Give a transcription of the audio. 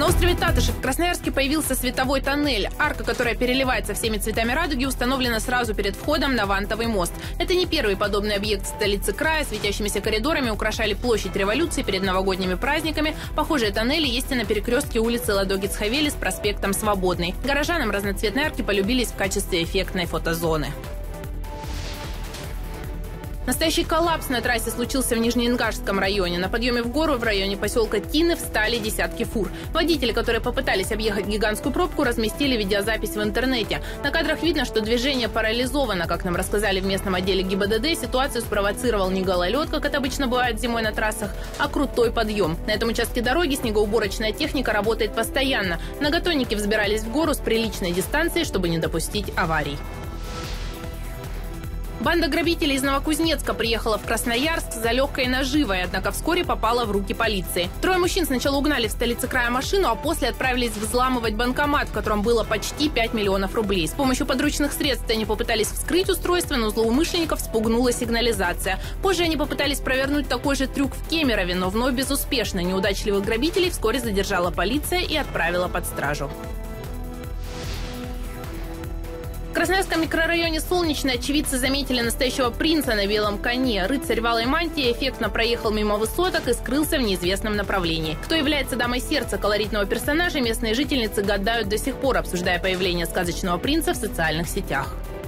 острове Татышев в Красноярске появился световой тоннель. Арка, которая переливается всеми цветами радуги, установлена сразу перед входом на Вантовый мост. Это не первый подобный объект в столице края. Светящимися коридорами украшали площадь Революции перед новогодними праздниками. Похожие тоннели есть и на перекрестке улицы Ладоги-Цхавели с проспектом Свободный. Горожанам разноцветные арки полюбились в качестве эффектной фотозоны. Настоящий коллапс на трассе случился в Нижнеингашском районе. На подъеме в гору в районе поселка Тины встали десятки фур. Водители, которые попытались объехать гигантскую пробку, разместили видеозапись в интернете. На кадрах видно, что движение парализовано. Как нам рассказали в местном отделе ГИБДД, ситуацию спровоцировал не гололед, как это обычно бывает зимой на трассах, а крутой подъем. На этом участке дороги снегоуборочная техника работает постоянно. Многотонники взбирались в гору с приличной дистанции, чтобы не допустить аварий. Банда грабителей из Новокузнецка приехала в Красноярск за легкой наживой, однако вскоре попала в руки полиции. Трое мужчин сначала угнали в столице края машину, а после отправились взламывать банкомат, в котором было почти 5 миллионов рублей. С помощью подручных средств они попытались вскрыть устройство, но злоумышленников спугнула сигнализация. Позже они попытались провернуть такой же трюк в Кемерове, но вновь безуспешно. Неудачливых грабителей вскоре задержала полиция и отправила под стражу. В Красноярском микрорайоне Солнечный очевидцы заметили настоящего принца на белом коне. Рыцарь в алой мантии эффектно проехал мимо высоток и скрылся в неизвестном направлении. Кто является дамой сердца колоритного персонажа, местные жительницы гадают до сих пор, обсуждая появление сказочного принца в социальных сетях.